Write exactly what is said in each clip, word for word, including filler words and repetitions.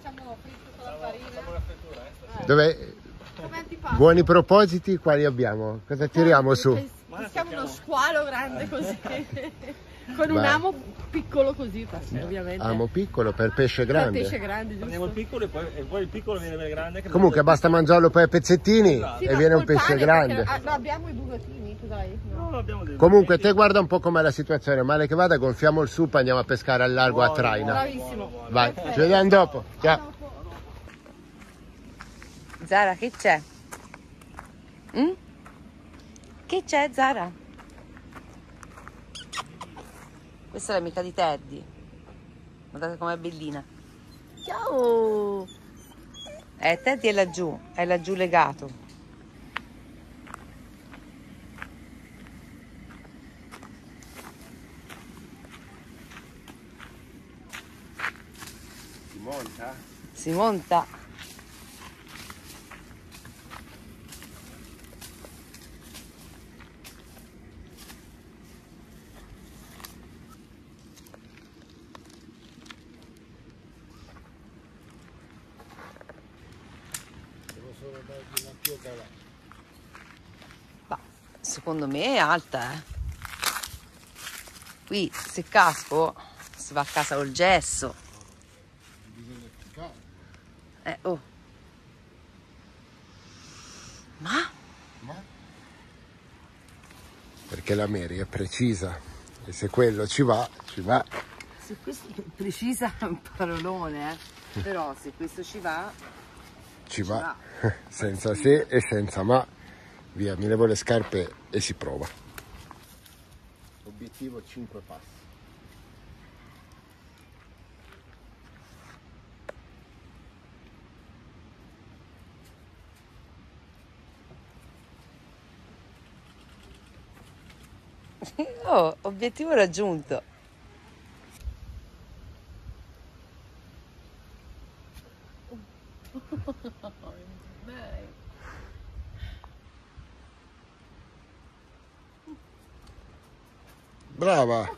facciamo fritto con la farina. Dove? Buoni propositi quali abbiamo? Cosa tiriamo su? Siamo uno squalo grande così. Con un amo piccolo così, ovviamente. Amo piccolo per pesce grande. Per pesce grande, giusto? Prendiamo il piccolo e poi, e poi il piccolo viene per grande. Che Comunque basta mangiarlo poi a pezzettini sì, e viene un pesce grande. Perché, ah, abbiamo i bugatini, dai. No. No, abbiamo dei Comunque te guarda un po' com'è la situazione, male che vada gonfiamo il sup e andiamo a pescare al largo a traina. Bravissimo. Vai, ci vediamo dopo. Ciao. Zara, che c'è? Mm? Che c'è, Zara? Questa è l'amica di Teddy. Guardate com'è bellina. Ciao! Eh, Teddy è laggiù, è laggiù legato. Si monta? Si monta. Ma secondo me è alta, eh. Qui se casco si va a casa col gesso. Eh, oh. Ma? Perché la Mary è precisa e se quello ci va, ci va. Se questo precisa è un parolone, eh. Però se questo ci va, Ci va, senza se e senza ma. Via, mi levo le scarpe e si prova. Obiettivo cinque passi. oh, obiettivo raggiunto. Brava!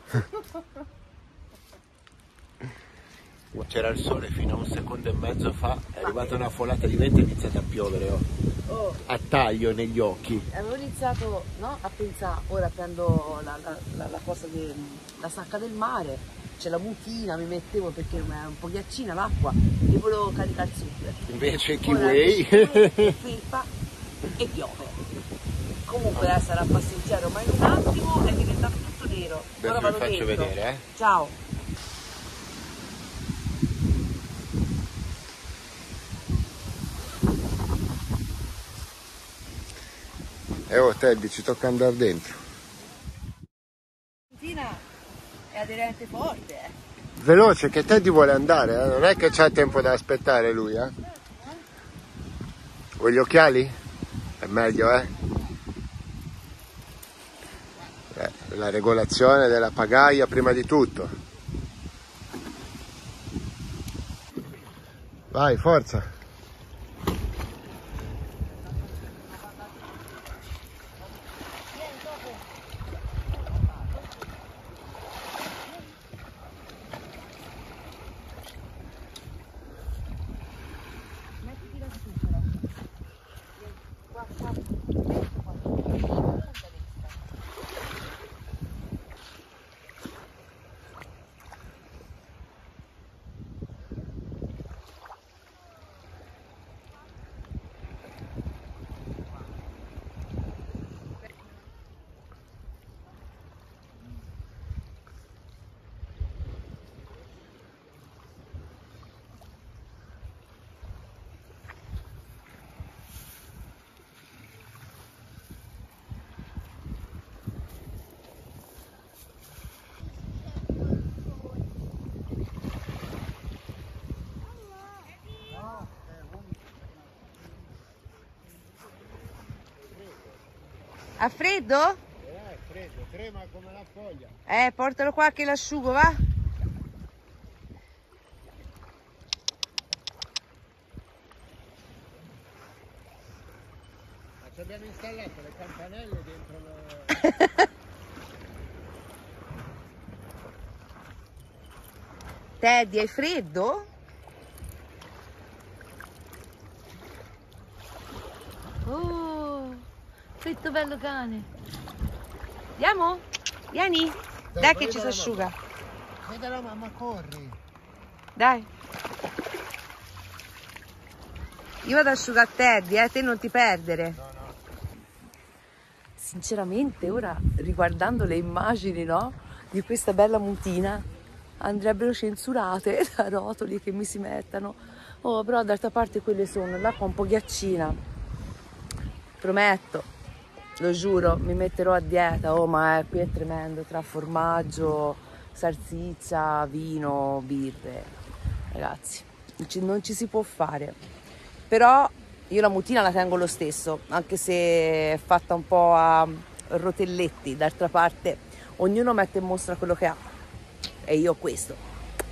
C'era il sole fino a un secondo e mezzo fa, è arrivata una folata di vento e è iniziata a piovere. Oh. Oh. A taglio negli occhi. Avevo iniziato, no, a pensare, ora prendo la, la, la, la cosa della sacca del mare, c'è la mutina, mi mettevo perché è un po' ghiaccina l'acqua e volevo caricare il super. Invece Kiwi Kiwi filpa e piove. Comunque adesso sarà passeggero, ma in un attimo è diventato tutto nero. Adesso vi faccio dentro. vedere, eh. Ciao. E oh Teddy, ci tocca andare dentro. La mutina è aderente forte, eh. Veloce che Teddy vuole andare, eh? Non è che c'ha tempo da aspettare lui, eh? Vuoi gli occhiali? È meglio, eh? eh? La regolazione della pagaia prima di tutto. Vai, forza! Ha freddo? Eh, freddo, trema come la foglia. Eh, portalo qua che l'asciugo, va? Ma ci abbiamo installato le campanelle dentro lo... Teddy, hai freddo? Fritto bello cane. Andiamo? Vieni. Dai, Dai che ci si asciuga. Vedi la mamma, corri. Dai. Io vado ad asciugare Teddy, eh, te non ti perdere. No, no. Sinceramente ora, riguardando le immagini, no, di questa bella mutina, andrebbero censurate da rotoli che mi si mettano. Oh, però d'altra parte quelle sono, l'acqua un po' ghiaccina. Prometto, lo giuro, mi metterò a dieta. Oh, ma è, qui è tremendo, tra formaggio, salsiccia, vino, birre. Ragazzi, non ci, non ci si può fare. Però io la mutina la tengo lo stesso, anche se è fatta un po' a rotelletti. D'altra parte, ognuno mette in mostra quello che ha. E io questo.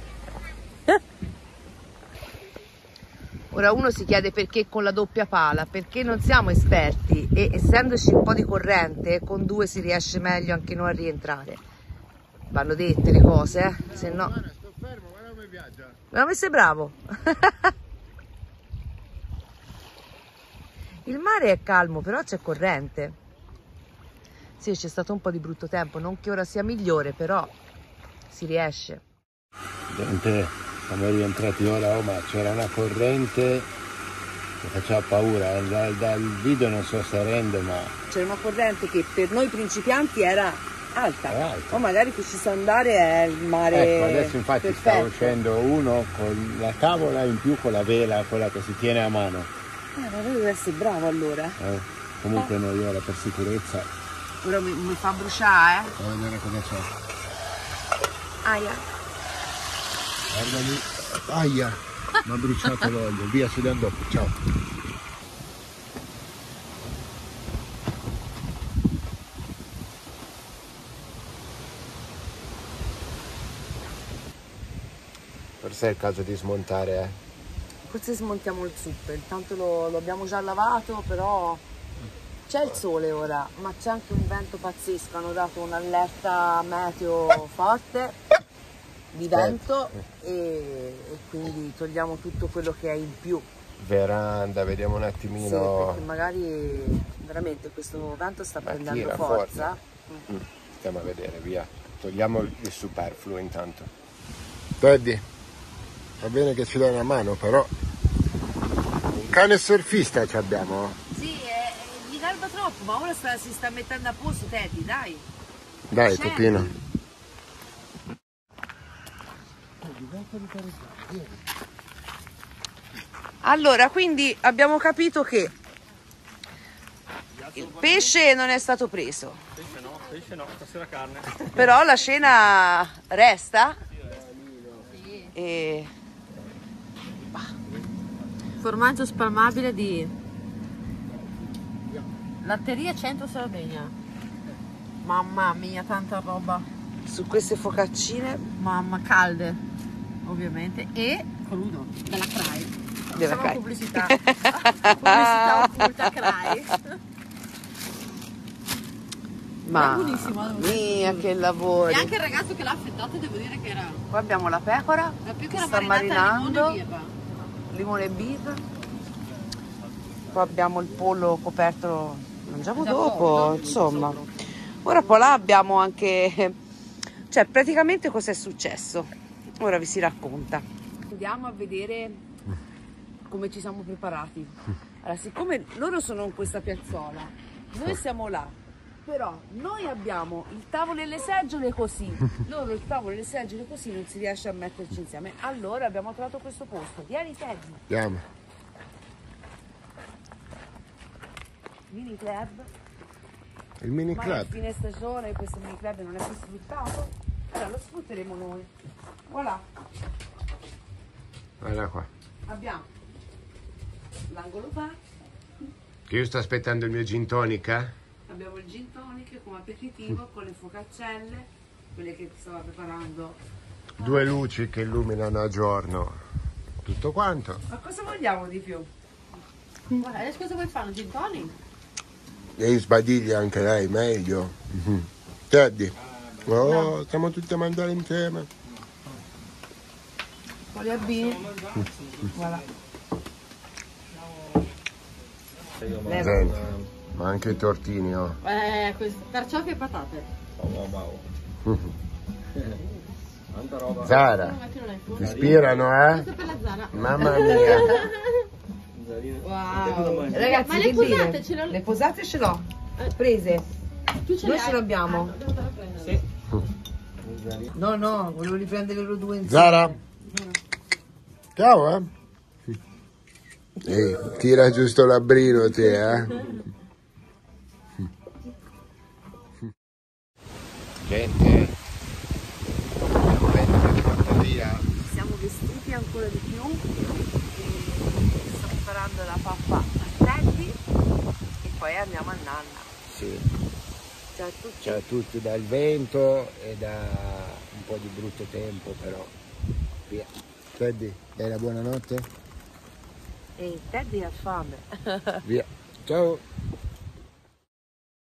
Ora uno si chiede perché con la doppia pala, perché non siamo esperti e essendoci un po' di corrente, con due si riesce meglio anche noi a rientrare. Vanno dette le cose, eh? Se no... Guarda, sto fermo, guarda come viaggia. Ma come sei bravo? Il mare è calmo, però c'è corrente. Sì, c'è stato un po' di brutto tempo, non che ora sia migliore, però si riesce. Gente, siamo rientrati ora, oh, ma c'era una corrente che faceva paura. Dal, dal video non so se rende, ma... C'era una corrente che per noi principianti era alta. È alta. O magari chi ci sa andare è il mare. Ecco, adesso infatti perfetto. sta uscendo uno con la tavola in più con la vela, quella che si tiene a mano. Eh, ma lui deve essere bravo allora. Eh, comunque Eh. noi ora per sicurezza. Ora mi, mi fa bruciare, eh. A vedere cosa c'è. Aia. Guarda lì. Aia! Mi ha bruciato l'olio. Via, ci andiamo dopo. Ciao. Forse è il caso di smontare, eh. Forse smontiamo il zucchero, intanto lo, lo abbiamo già lavato, però c'è il sole ora, ma c'è anche un vento pazzesco, hanno dato un'allerta meteo forte di vento e, e quindi togliamo tutto quello che è in più. Veranda, vediamo un Sì, attimino. perché magari veramente questo vento sta Ma prendendo tira, forza. Mm. Stiamo a vedere, via. Togliamo il superfluo intanto. Teddy, va bene che ci dai una mano, però un cane surfista ci abbiamo. Sì, è, è, gli garba troppo, ma ora sta, si sta mettendo a posto, Teddy, dai. Dai, Scendi. Topino. Allora, quindi abbiamo capito che il pesce non è stato preso, Pesce no, pesce no, stasera carne. però la cena resta e Formaggio spalmabile di Latteria Centro Sardegna. Mamma mia, tanta roba. su queste focaccine Mamma, calde, ovviamente. E crudo, della C R A I. della Facciamo Kai. pubblicità. Pubblicità occulta C R A I. Ma È buonissimo, devo dire. mia che lavoro. E anche il ragazzo che l'ha affettato devo dire che era Qua abbiamo la pecora la più che che sta marinata a marinando, limone e birra. limone e birra. Poi abbiamo il pollo coperto, mangiamo Da dopo, poco, insomma. sopra. Ora poi là abbiamo anche, cioè praticamente cos'è successo. Ora vi si racconta. Andiamo a vedere come ci siamo preparati. Allora, siccome loro sono in questa piazzola, noi siamo là, però noi abbiamo il tavolo e le seggiole così, loro il tavolo e le seggiole così non si riesce a metterci insieme. Allora abbiamo trovato questo posto. Vieni Teddy, Andiamo. mini club. Il mini Ma è club. fine stagione, questo mini club non è più sfruttato, allora lo sfrutteremo noi. Voilà, Guarda qua. abbiamo l'angolo bar, Che io sto aspettando il mio gin tonic, eh? abbiamo il gin tonic come aperitivo con le focaccelle, quelle che stava preparando. Due luci che illuminano a giorno. Tutto quanto. Ma cosa vogliamo di più? Guarda, adesso cosa vuoi fare? Un gin tonic? E sbadiglia anche lei, meglio. Mhm. Teddy. Oh, stiamo tutti a mangiare insieme. Con gli abbini. Voilà. Senti, ma anche i tortini, oh. Eh, questo, carciofi e patate. Wow, wow. Tanta roba. Zara, ti ispirano, eh? Questo per la Zara. Mamma mia. Wow. Ragazzi, Ma le che posate dire? ce l'ho? Le posate ce l'ho. Prese. Tu ce Noi le ce hai? l'abbiamo. Ah, devo andare a prendere. Sì. No, no, volevo riprendere loro due insieme. Zara? Ciao, eh? Ehi, tira giusto l'abbrino te, eh? Gente, abbiamo detto che porta via. Ci siamo vestiti ancora di più e sto preparando la pappa a Teddy e poi andiamo a Nanna. Sì. Ciao a tutti. Ciao a tutti dal vento e da un po' di brutto tempo, però via. Teddy, dai la buonanotte? Ehi, Teddy ha fame. Via. Ciao.